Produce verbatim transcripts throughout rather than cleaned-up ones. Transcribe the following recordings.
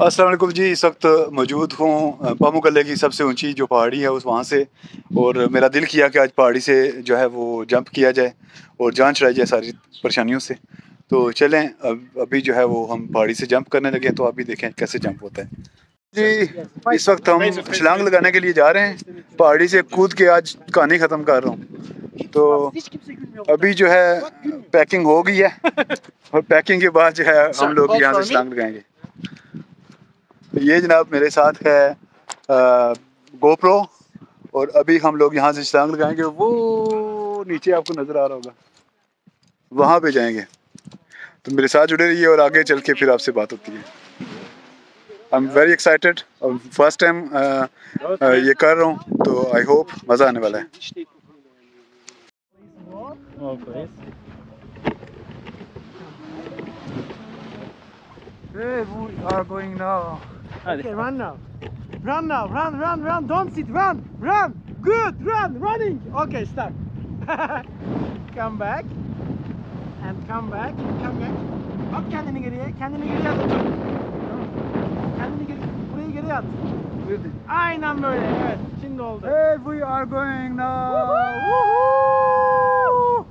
अस्सलाम वालेकुम जी। इस वक्त मौजूद हूँ पामुक्कले की सबसे ऊंची जो पहाड़ी है उस वहाँ से, और मेरा दिल किया कि आज पहाड़ी से जो है वो जंप किया जाए और जान छुड़ाई जाए सारी परेशानियों से। तो चलें, अब अभी जो है वो हम पहाड़ी से जंप करने लगे, तो अभी देखें कैसे जंप होता है जी। इस वक्त हम छलांग लगाने के लिए जा रहे हैं, पहाड़ी से कूद के आज कहानी ख़त्म कर रहा हूँ। तो अभी जो है पैकिंग हो गई है और पैकिंग के बाद जो है हम लोग यहाँ से छलांग लगाएंगे। ये जनाब मेरे साथ है गोप्रो, और अभी हम लोग यहाँ से छलांग लगाएंगे। वो नीचे आपको नज़र आ रहा होगा, वहाँ पे जाएंगे। तो मेरे साथ जुड़े रहिए और आगे चल के फिर आपसे बात होती है। I am very excited, first time ये कर रहा हूँ, तो आई होप मज़ा आने वाला है। Hey, we are going now. Okay, run now. Run now, run, run, run. Don't sit, run, run. Good, run, running. Okay, stop. Come back. And come back, come back. At kendini geriye, kendini geriye at. Kendini geri, burayı geriye at. Aynen böyle, evet. Şimdi oldu. Hey, we are going now. Woohoo!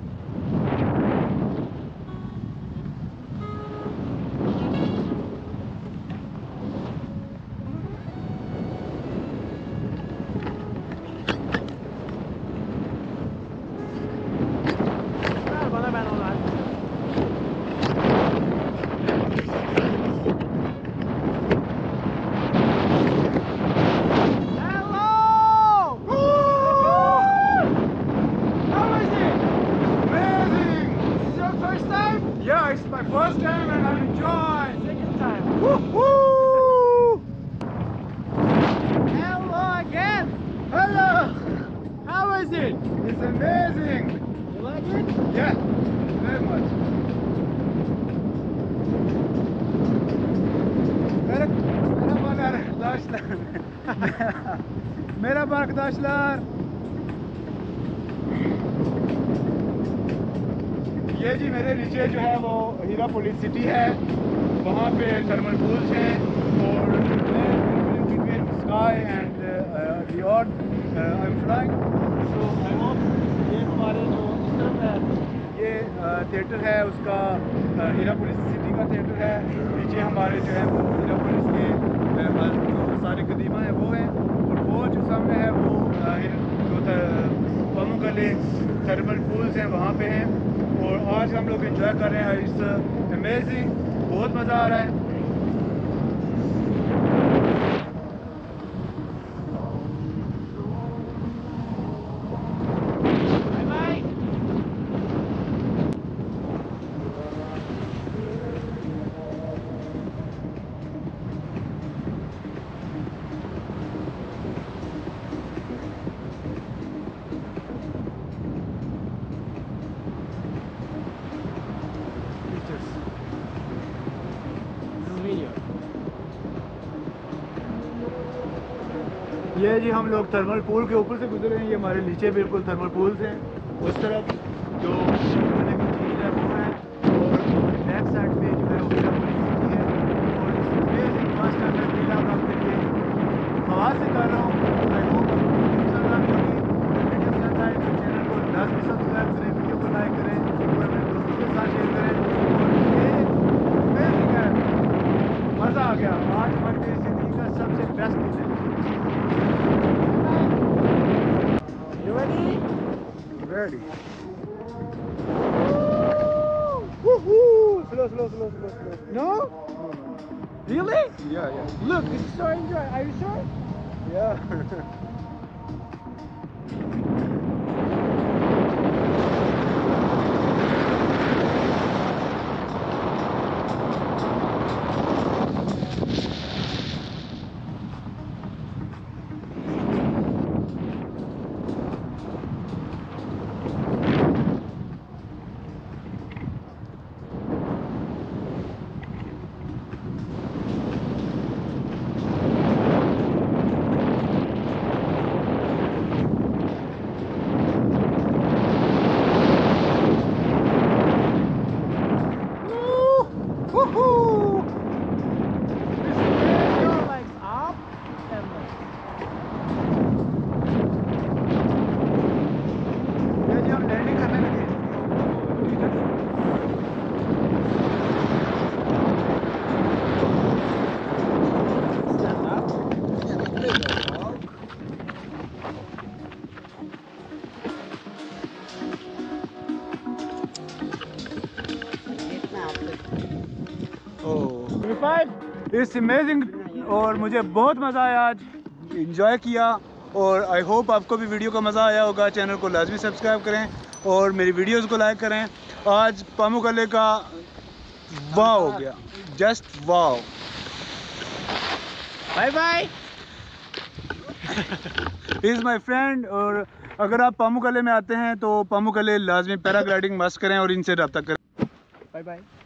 First time and I enjoy. Second time. Woohoo! Hello again. Hello. How is it? It's amazing. You like it? Yeah, very much. Merhaba arkadaşlar. Merhaba arkadaşlar. ये जी मेरे नीचे जो है वो हıerapolıs city है, वहाँ पे thermal pools हैं और between sky and the earth I am flying. So I hope ये हमारे जो इस तरफ है ये थिएटर है उसका, हıerapolıs सिटी का थिएटर है। नीचे हमारे जो है वो हıerapolıs के जो सारे कदीमा है वो है, और वो जो सामने है वो जो पामुक्कले थर्मल पूल्स हैं वहाँ पे हैं। और आज हम लोग एंजॉय कर रहे हैं, इट्स अमेजिंग, बहुत मज़ा आ रहा है। ये जी हम लोग थर्मल पूल के ऊपर से गुजरे हैं, ये हमारे नीचे बिल्कुल थर्मल पूल्स हैं। उस तरफ जो खाने की चीज़ है वो है, और बैक साइड पे जो है वो हıerapolıs सिटी है। और इस अमेजिंग फर्स्ट टाइम मैं फील आप आपके लिए बाहर से कर रहा हूँ। आई होप वीडियो पसंद आए तो चैनल को लाजमी सब्सक्राइब करें, वीडियो को लाइक करें और अपने दोस्तों के साथ शेयर करें। और ये अमेजिंग है, मज़ा आ गया। आज हमारी मेरी ज़िंदगी का सबसे बेस्ट दिन है। You ready? Ready. Woohoo! Slow, slow, slow, slow, slow. No? No, no. Really? Yeah, yeah. Look, this is so enjoy. Are you sure? Yeah. It's amazing और मुझे बहुत मज़ा आया आज, इंजॉय किया और आई होप आपको भी वीडियो का मज़ा आया होगा। चैनल को लाजमी सब्सक्राइब करें और मेरी वीडियोस को लाइक करें। आज पामुक्कले का वाव हो गया, just wow. Bye bye. He is my friend. और अगर आप पामुक्कले में आते हैं तो पामुक्कले लाजमी पैराग्लाइडिंग मस्ट करें और इनसे रब्ता करें। Bye bye.